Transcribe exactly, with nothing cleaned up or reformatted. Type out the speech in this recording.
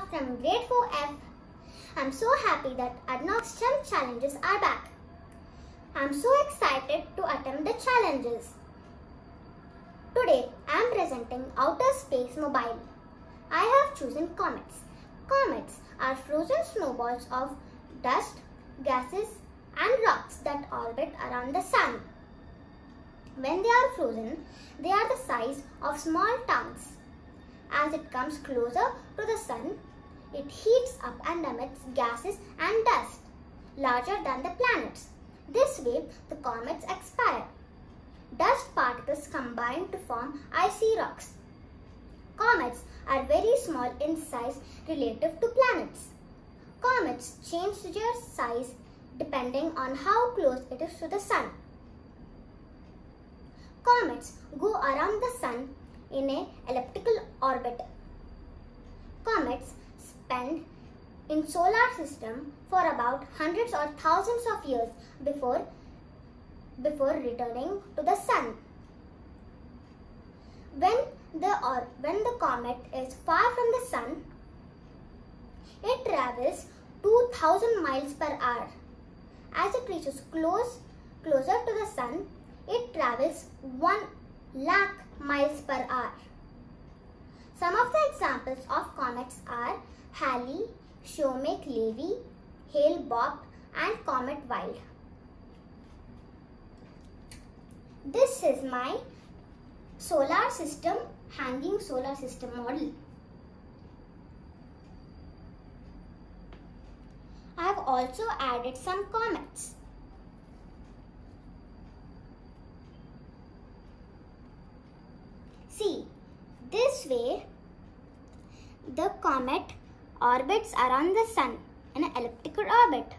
from grade four F. I'm so happy that Arnav's STEM challenges are back. I'm so excited to attempt the challenges. Today I am presenting Outer Space Mobile. I have chosen comets. Comets are frozen snowballs of dust, gases and rocks that orbit around the sun. When they are frozen, they are the size of small towns. As it comes closer to the sun, it heats up and emits gases and dust larger than the planets. This way, the comets expire. Dust particles combine to form icy rocks. Comets are very small in size relative to planets. Comets change their size depending on how close it is to the sun. Comets go around the sun in an elliptical orbit. Comets spend in solar system for about hundreds or thousands of years before, before returning to the sun. When the, or, when the comet is far from the sun, it travels two thousand miles per hour. As it reaches close, closer to the sun, it travels one lakh miles per hour. Some of the examples of comets are Halley, Shoemaker-Levy, Hale-Bopp and Comet Wild. This is my solar system, hanging solar system model. I have also added some comets. See, this way the comet orbits around the sun in an elliptical orbit.